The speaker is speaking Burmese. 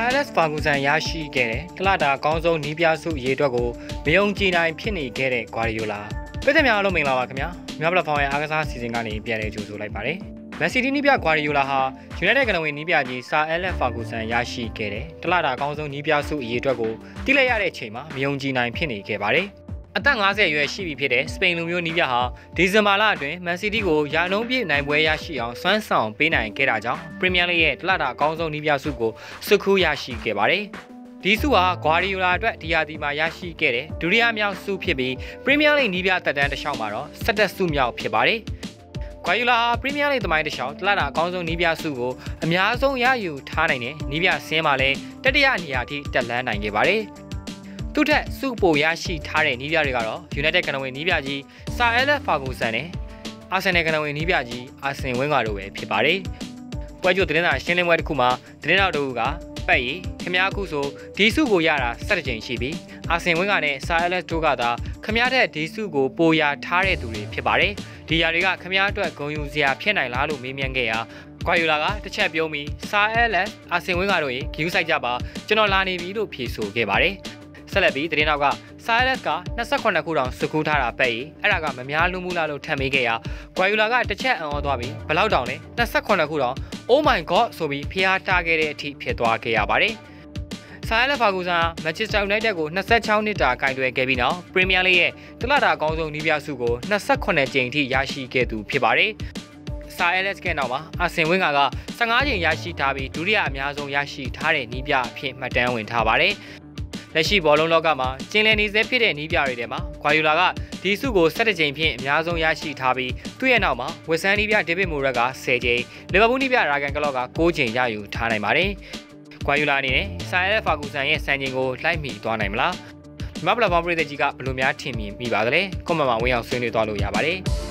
Silas Ferguson ရရှိခဲ့တဲ့တလတာအကောင်းဆုံးနီးပြစုရေအတွက်ကိုမယုံကြည်နိုင်ဖြစ်နေခဲ့တဲ့ Guardiola ပြည်သက်များအားလုံးမင်္ဂလာပါခင်ဗျာမြန်မာပလက်ဖောင်းရဲ့အားကစားစီစဉ်ကနေပြန်လည်ကြိုဆိုလိုက်ပါတယ်Man City နီးပြ Guardiola ဟာ United ကနဝင်နီးပြကြီး Sir Alex Ferguson ရရှိခဲ့တဲ့တလတာအကောင်းဆုံးနီးပြစုအရေအတွက်ကိုတိလိုက်ရတဲ့အချိန်မှာမယုံကြည်နိုင်ဖြစ်နေခဲ့ပါတယ်အသက်50အရွယ်ရှိပြီဖြစ်တဲ့စပိန်လူမျိုးနီးပြဟာဒီဇင်ဘာလအတွင်း Man City ကိုရာနှုန်းပြည့်နိုင်ပွဲရရှိအောင်စွမ်းဆောင်ပေးနိုင်ခဲ့တာကြောင့် Premier League ရဲ့တလတာအကောင်းဆုံးနီးပြစုကိုစုခူးရရှိခဲ့ပါတယ်။ဒီစုဟာ Guardiola အတွက်ဒီရာသီမှာရရှိခဲ့တဲ့ဒုတိယမြောက်စုဖြစ်ပြီး Premier League နီးပြသက်တမ်းတစ်လျှောက်မှာတော့17စုမြောက်ဖြစ်ပါတယ်။ Guardiola ဟာ Premier League သမိုင်းတစ်လျှောက်တလတာအကောင်းဆုံးနီးပြစုကိုအများဆုံးရယူထားနိုင်တဲ့နီးပြဆင်းမှာလည်းတတိယနေရာထိတက်လှမ်းနိုင်ခဲ့ပါတယ်။သူထက်စုပိုရရှိထားတဲ့နီးပြတွေကတော့ United ကနဝင်နီးပြကြီး Sir Alex Ferguson နဲ့ Arsenal ကနဝင်နီးပြကြီး Arsene Wenger တို့ပဲဖြစ်ပါတယ်။ပွဲကြိုသတင်းစာရှင်းလင်းပွဲတစ်ခုမှာသတင်းတော်တို့ကပတ်ရီခမားခုဆိုဒီစုကိုရတာ17ကြိမ်ရှိပြီး Arsene Wenger နဲ့ Sir Alex တို့ကသာခမားတဲ့ဒီစုကိုပိုရထားတဲ့သူတွေဖြစ်ပါတယ်။ဒီຢာတွေကခမားအတွက်ဂုဏ်ယူစရာဖြစ်နိုင်လားလို့မေးမြန်းခဲ့ရာGuardiola ကတစ်ချက်ပြောပြီး Sir Alex Arsene Wenger တို့ရေဂယူးဆိုင်ကြပါကျွန်တော်လာနေပြီလို့ဖြေဆိုခဲ့ပါတယ်။ဆက်လက်ပြီးသတင်းနောက်က Sir Alex က28ခုတောင်စုကူးထားတာပဲအဲ့ဒါကမများလုံးဘူးလားလို့ထပ်မေးခဲ့ရာ Guardiola ကတစ်ချက်အံ့ဩသွားပြီးဘယ်လောက်တောင်လဲ28ခုတောင် Oh my god ဆိုပြီးဖျားတာခဲ့တဲ့အထိဖြစ်သွားခဲ့ရပါတယ်။ Sir Alex Ferguson Manchester United ကို26နှစ်တာကင်တွယ်ခဲ့ပြီးနောက် Premier League ရဲ့တလတာအကောင်းဆုံးနီးပြစုကို28ကြိမ်ထိရရှိခဲ့သူဖြစ်ပါတယ်။ Sir Alex ကနောက်မှာ Arsene Wenger က15ကြိမ်ရရှိထားပြီးဒုတိယအများဆုံးရရှိထားတဲ့နီးပြအဖြစ်မှတ်တမ်းဝင်ထားပါတယ်။လက်ရှိဘောလုံးလောကမှာကျင်းလည်နေစေဖြစ်တဲ့နီးပြတွေထဲမှာ Guardiola ကဒီစုကို17ကြိမ်ဖြင့်အများဆုံးရရှိထားပြီးသူ့ရဲ့နောက်မှာဝက်ဆန်နီးပြ David Moyes က10ကြိမ်လီဗာပူးနီးပြ Jurgen Klopp က9ကြိမ်ရယူထားနိုင်ပါတယ်။ Guardiola အနေနဲ့ Sir Alex Ferguson ရဲ့စံချိန်ကိုလိုက်မိသွားနိုင်မလား။မြန်မာပလက်ဖောင်းပြည်သက်ကြီးကဘယ်လိုများထင်မြင်မိပါသလဲ။ comment မှာဝင်အောင်ဆွေးနွေးသွားလို့ရပါတယ်။